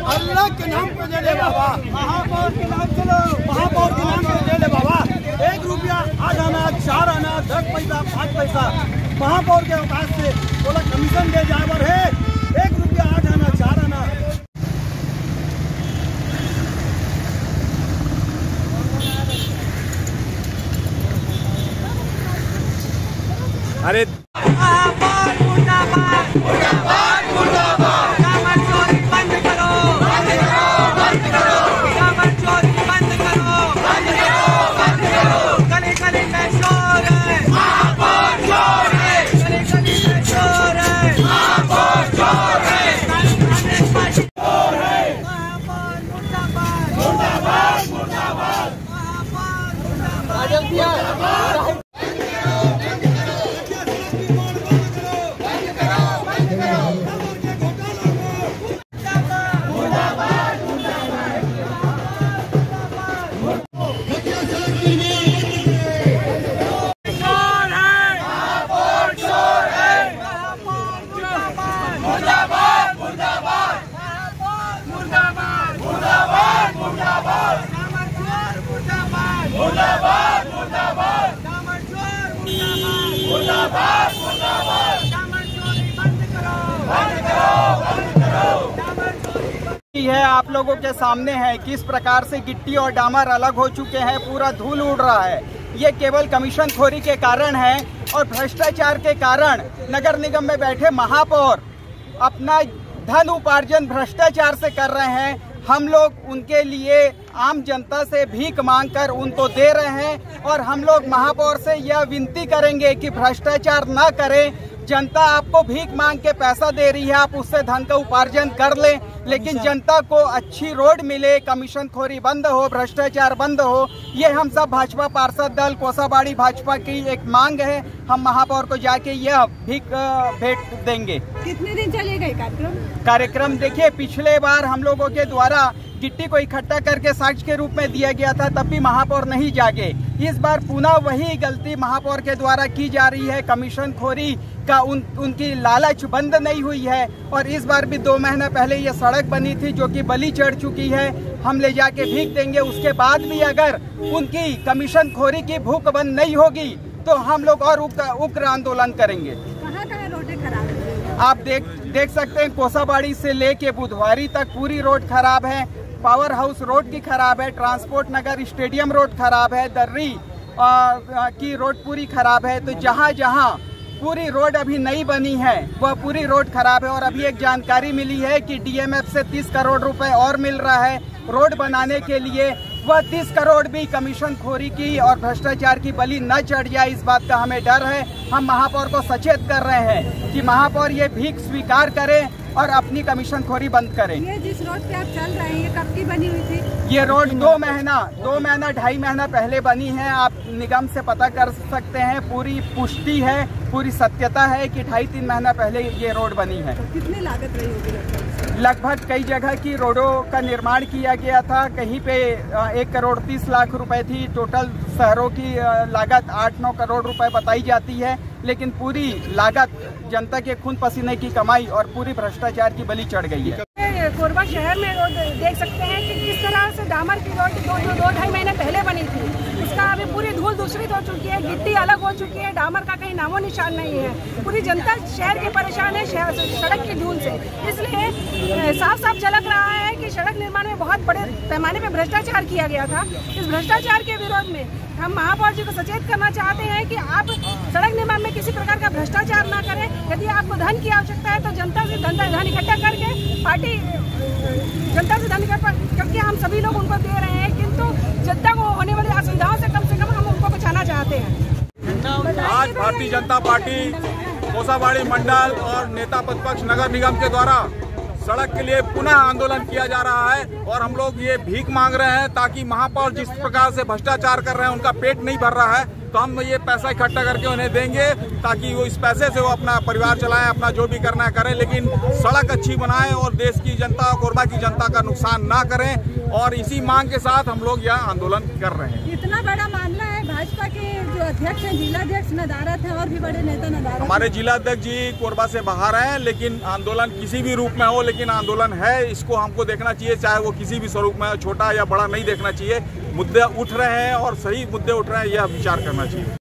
अल्लाह के नाम पे दे दे बाबा, महापौर के नाम से लो, महापौर के नाम पे दे दे बाबा। 1 रुपया 8 आना 4 आना 10 पैसा 5 पैसा महापौर के अवकाश से बोला कमीशन दे जावर है। 1 रुपया 8 आना 4 आना। अरे है आप लोगों के सामने है किस प्रकार से गिट्टी और डामर अलग हो चुके हैं, पूरा धूल उड़ रहा है। ये केवल कमीशन खोरी के कारण है और भ्रष्टाचार के कारण नगर निगम में बैठे महापौर अपना धन उपार्जन भ्रष्टाचार से कर रहे हैं। हम लोग उनके लिए आम जनता से भीख मांगकर उनको दे रहे हैं और हम लोग महापौर से यह विनती करेंगे कि भ्रष्टाचार न करें। जनता आपको भीख मांग के पैसा दे रही है, आप उससे धन का उपार्जन कर लें, लेकिन जनता को अच्छी रोड मिले, कमीशन खोरी बंद हो, भ्रष्टाचार बंद हो। ये हम सब भाजपा पार्षद दल कोसाबाड़ी भाजपा की एक मांग है। हम महापौर को जाके यह भीख भेंट देंगे। कितने दिन चलेगा कार्यक्रम? देखिए, पिछले बार हम लोगों के द्वारा गिट्टी को इकट्ठा करके साक्ष्य के रूप में दिया गया था, तब भी महापौर नहीं जागे। इस बार पुनः वही गलती महापौर के द्वारा की जा रही है। कमीशन खोरी का उनकी लालच बंद नहीं हुई है और इस बार भी 2 महीना पहले ये सड़क बनी थी जो कि बलि चढ़ चुकी है। हम ले जाके भीख देंगे, उसके बाद भी अगर उनकी कमीशन खोरी की भूख बंद नहीं होगी तो हम लोग और उग्र आंदोलन करेंगे। कहाँ रोडें खराब है? आप देख सकते हैं, कोसाबाड़ी से लेके बुधवारी तक पूरी रोड खराब है। पावर हाउस रोड की खराब है, ट्रांसपोर्ट नगर स्टेडियम रोड खराब है, दर्री की रोड पूरी खराब है। तो जहाँ जहाँ पूरी रोड अभी नई बनी है वह पूरी रोड खराब है। और अभी एक जानकारी मिली है कि डीएमएफ से 30 करोड़ रुपए और मिल रहा है रोड बनाने के लिए। वह 30 करोड़ भी कमीशन खोरी की और भ्रष्टाचार की बलि न चढ़ जाए, इस बात का हमें डर है। हम महापौर को सचेत कर रहे हैं कि महापौर ये भीख स्वीकार करें और अपनी कमीशन खोरी बंद करें। ये जिस रोड पे आप चल रहे हैं, ये कब की बनी हुई थी? ये रोड 2 महीना 2.5 महीना पहले बनी है। आप निगम से पता कर सकते हैं, पूरी पुष्टि है, पूरी सत्यता है कि 2.5-3 महीना पहले ये रोड बनी है। तो कितनी लागत रही होगी? लगभग कई जगह की रोडों का निर्माण किया गया था। कहीं पे 1 करोड़ 30 लाख रुपए थी। टोटल शहरों की लागत 8-9 करोड़ रुपए बताई जाती है, लेकिन पूरी लागत जनता के खून पसीने की कमाई और पूरी भ्रष्टाचार की बलि चढ़ गई है। कोरबा शहर में रोड देख सकते हैं कि किस तरह से डामर की रोड 2-2.5 महीने पहले बनी थी, उसका अभी पूरी धूल दूषित हो चुकी है, गिट्टी अलग हो चुकी है, डामर का कहीं नामो निशान नहीं है। पूरी जनता शहर की परेशान है सड़क की धूल से। इसलिए साफ साफ झलक रहा है कि सड़क निर्माण में बहुत बड़े पैमाने पर भ्रष्टाचार किया गया था। इस भ्रष्टाचार के विरोध में हम महापौर जी को सचेत करना चाहते हैं कि आप सड़क निर्माण में किसी प्रकार का भ्रष्टाचार न करें। यदि आपको धन की आवश्यकता है तो जनता से धन इकट्ठा करके पार्टी जनता से धन इकट्ठा करके हम सभी लोग उनको दे रहे हैं, किंतु जनता को होने वाली असुविधाओं से कम हम उनको बचाना चाहते हैं। आज भारतीय जनता पार्टी कोसाबाड़ी मंडल और नेता प्रतिपक्ष नगर निगम के द्वारा सड़क के लिए पुनः आंदोलन किया जा रहा है और हम लोग ये भीख मांग रहे हैं ताकि महापौर जिस प्रकार से भ्रष्टाचार कर रहे हैं, उनका पेट नहीं भर रहा है, तो हम ये पैसा इकट्ठा करके उन्हें देंगे ताकि वो इस पैसे से वो अपना परिवार चलाएं, अपना जो भी करना है करें, लेकिन सड़क अच्छी बनाएं और देश की जनता और कोरबा की जनता का नुकसान ना करें। और इसी मांग के साथ हम लोग यह आंदोलन कर रहे हैं। इतना बड़ा मामला है, भाजपा के जो अध्यक्ष हैं, जिलाध्यक्ष नदारत हैं और भी बड़े नेता नदारत। हमारे जिलाध्यक्ष जी कोरबा से बाहर हैं, लेकिन आंदोलन किसी भी रूप में हो, लेकिन आंदोलन है, इसको हमको देखना चाहिए, चाहे वो किसी भी स्वरूप में, छोटा या बड़ा नहीं देखना चाहिए। मुद्दे उठ रहे हैं और सही मुद्दे उठ रहे हैं, यह विचार करना चाहिए।